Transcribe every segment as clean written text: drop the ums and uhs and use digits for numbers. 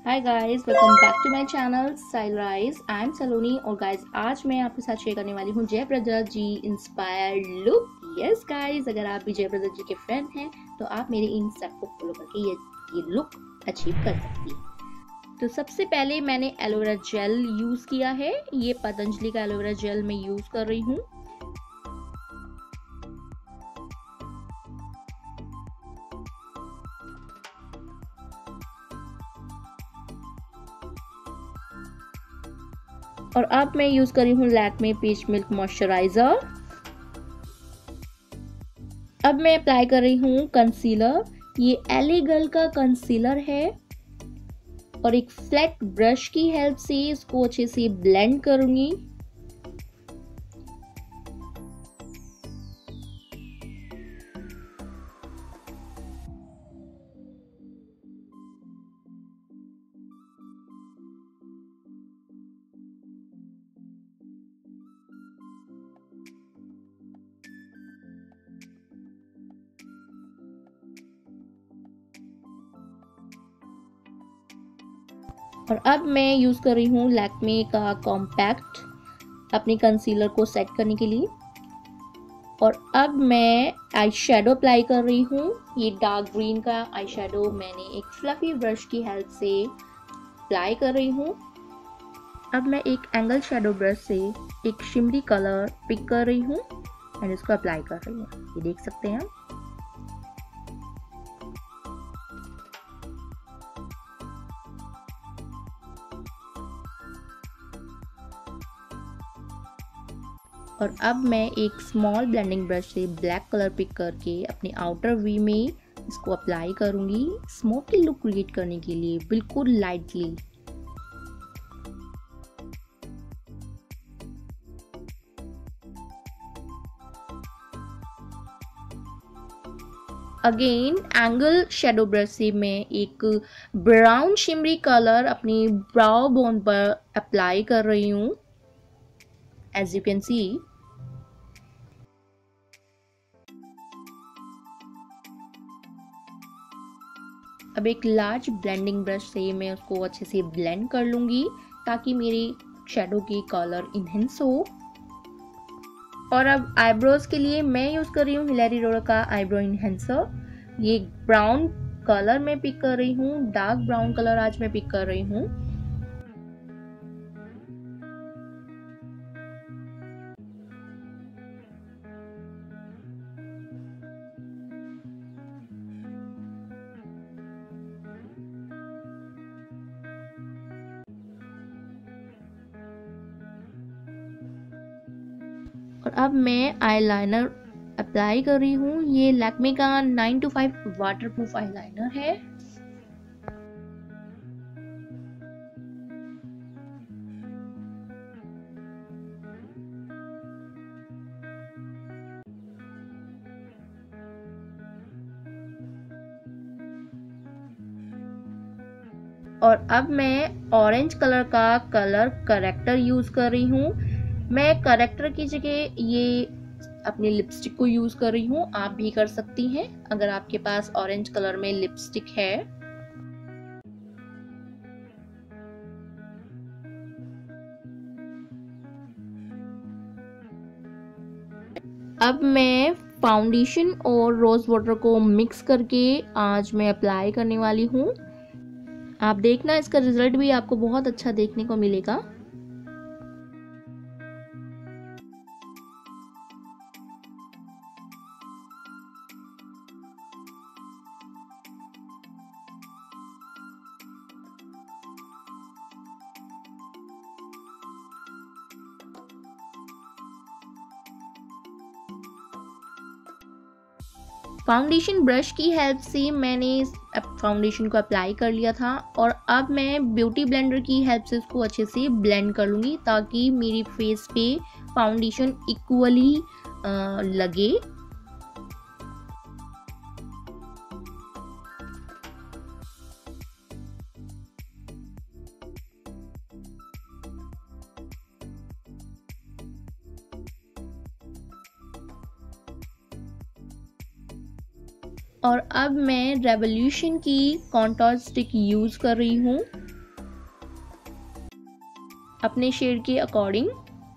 Hi guys, welcome back to my channel Style Rise. I am Saloni और guys आज मैं आपके साथ शेयर करने वाली हूँ Jayaprada ji inspired look. Yes guys, अगर आप भी जयप्रदा जी के फ्रेंड हैं तो आप मेरे इन स्टेप को फॉलो करके ये लुक अचीव कर सकती हैं। तो सबसे पहले मैंने एलोवेरा जेल यूज किया है। ये पतंजलि का एलोवेरा जेल मैं यूज कर रही हूँ। और अब मैं यूज कर रही हूँ लैक्मे पीच मिल्क मॉइस्चराइजर। अब मैं अप्लाई कर रही हूँ कंसीलर। ये एले गर्ल का कंसीलर है और एक फ्लैट ब्रश की हेल्प से इसको अच्छे से ब्लेंड करूंगी। और अब मैं यूज कर रही हूँ लैक्मे का कॉम्पैक्ट अपने कंसीलर को सेट करने के लिए। और अब मैं आई शेडो अप्लाई कर रही हूँ। ये डार्क ग्रीन का आई शेडो मैंने एक फ्लफी ब्रश की हेल्प से अप्लाई कर रही हूँ। अब मैं एक एंगल शेडो ब्रश से एक शिमरी कलर पिक कर रही हूँ एंड इसको अप्लाई कर रही हूँ। ये देख सकते हैं। और अब मैं एक स्मॉल ब्लेंडिंग ब्रश से ब्लैक कलर पिक करके अपने आउटर वी में इसको अप्लाई करूंगी स्मोकी लुक क्रिएट करने के लिए, बिल्कुल lightly. Again angle shadow brush से मैं एक ब्राउन शिमरी कलर अपनी ब्राउ बोन पर अप्लाई कर रही हूँ, एज यू कैन सी। अब एक लार्ज ब्लेंडिंग ब्रश से मैं उसको अच्छे से ब्लेंड कर लूंगी ताकि मेरी शेडो की कलर इनहेंस हो। और अब आईब्रोज के लिए मैं यूज कर रही हूँ हिलेरी रोलर का आईब्रो इनहेंसर। ये ब्राउन कलर में पिक कर रही हूँ, डार्क ब्राउन कलर आज मैं पिक कर रही हूँ। और अब मैं आईलाइनर अप्लाई कर रही हूँ। ये लैक्मे का 925 वाटरप्रूफ आईलाइनर है। और अब मैं ऑरेंज कलर का कलर करेक्टर यूज कर रही हूँ। मैं करेक्टर की जगह ये अपनी लिपस्टिक को यूज कर रही हूँ। आप भी कर सकती हैं अगर आपके पास ऑरेंज कलर में लिपस्टिक है। अब मैं फाउंडेशन और रोज वाटर को मिक्स करके आज मैं अप्लाई करने वाली हूँ। आप देखना, इसका रिजल्ट भी आपको बहुत अच्छा देखने को मिलेगा। फाउंडेशन ब्रश की हेल्प से मैंने फाउंडेशन को अप्लाई कर लिया था और अब मैं ब्यूटी ब्लेंडर की हेल्प से उसको अच्छे से ब्लेंड कर लूँगी ताकि मेरी फेस पे फाउंडेशन इक्वली लगे। और अब मैं रेवोल्यूशन की कॉन्टोर स्टिक यूज़ कर रही हूँ। अपने शेड के अकॉर्डिंग।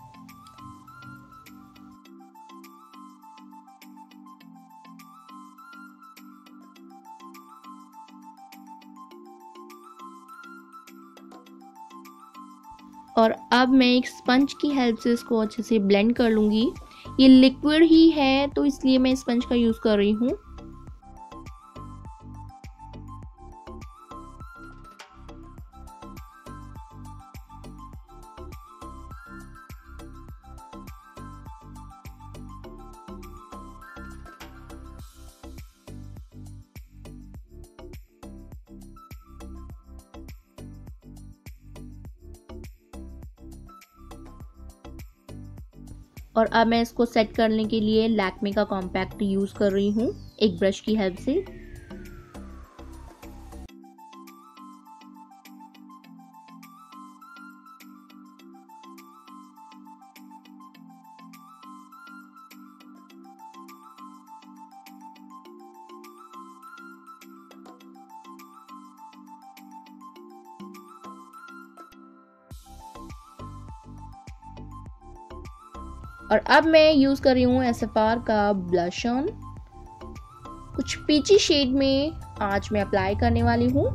और अब मैं एक स्पंज की हेल्प से इसको अच्छे से ब्लेंड कर लूँगी। ये लिक्विड ही है तो इसलिए मैं स्पंज का यूज़ कर रही हूँ। और अब मैं इसको सेट करने के लिए लैक्मे का कॉम्पैक्ट यूज़ कर रही हूँ एक ब्रश की हेल्प से। और अब मैं यूज़ कर रही हूँ SFR का ब्लश ऑन, कुछ पीची शेड में आज मैं अप्लाई करने वाली हूँ।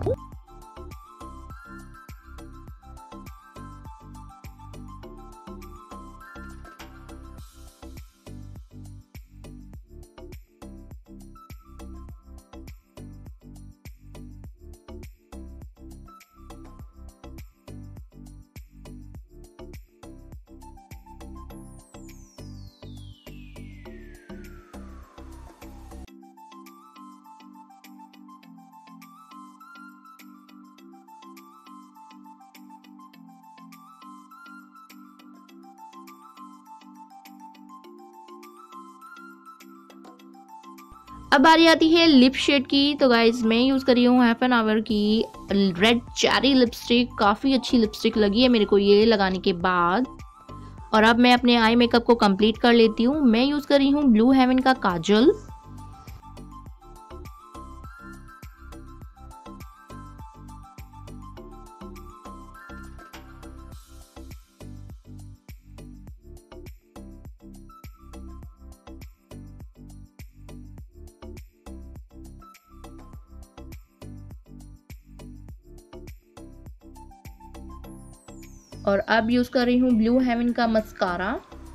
अब बारी आती है लिप शेड की। तो गाइज मैं यूज़ कर रही हूँ हाफ एन आवर की रेड चेरी लिपस्टिक। काफ़ी अच्छी लिपस्टिक लगी है मेरे को ये लगाने के बाद। और अब मैं अपने आई मेकअप को कंप्लीट कर लेती हूँ। मैं यूज़ कर रही हूँ ब्लू हेवन का काजल। और अब यूज़ कर रही हूँ ब्लू हेवन का मस्कारा।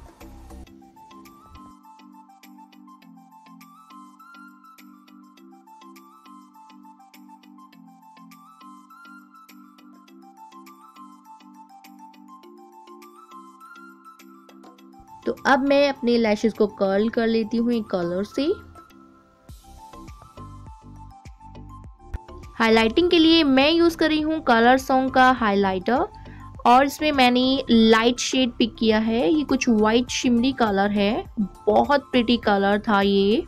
तो अब मैं अपने लैशेस को कर्ल कर लेती हूँ एक कलर से। हाइलाइटिंग के लिए मैं यूज़ कर रही हूँ कलर सॉन्ग का हाइलाइटर। और इसमें मैंने लाइट शेड पिक किया है। ये कुछ वाइट शिमरी कलर है, बहुत प्रिटी कलर था ये।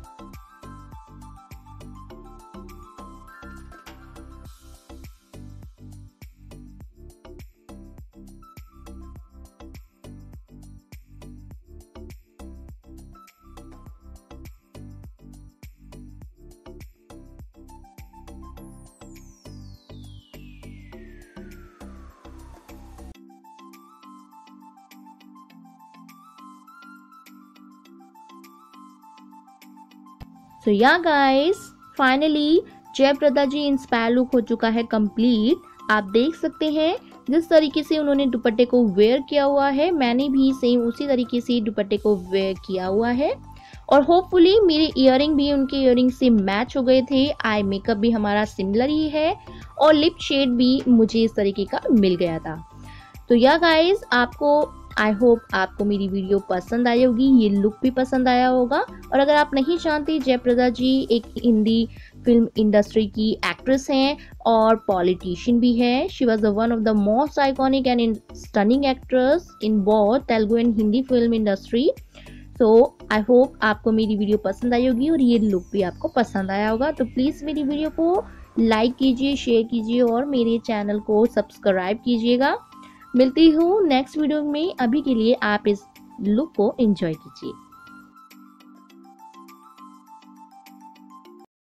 So yeah guys, finally Jayaprada ji inspire look हो चुका है कंप्लीट। आप देख सकते हैं जिस तरीके से उन्होंने दुपट्टे को वेयर किया हुआ है, मैंने भी सेम उसी तरीके से दुपट्टे को वेयर किया हुआ है। और होपफुली मेरे इयररिंग भी उनके इयररिंग से मैच हो गए थे। आई मेकअप भी हमारा सिमिलर ही है और लिप शेड भी मुझे इस तरीके का मिल गया था। तो या गाइस, आपको आई होप आपको मेरी वीडियो पसंद आई होगी, ये लुक भी पसंद आया होगा। और अगर आप नहीं जानते, जयप्रदा जी एक हिंदी फिल्म इंडस्ट्री की एक्ट्रेस हैं और पॉलिटिशियन भी है। She was the one of the most iconic and stunning actress in both Telugu and Hindi film industry. So I hope आपको मेरी वीडियो पसंद आई होगी और ये लुक भी आपको पसंद आया होगा। तो प्लीज़ मेरी वीडियो को लाइक कीजिए, शेयर कीजिए और मेरे चैनल को सब्सक्राइब कीजिएगा। मिलती हूँ नेक्स्ट वीडियो में। अभी के लिए आप इस लुक को एंजॉय कीजिए।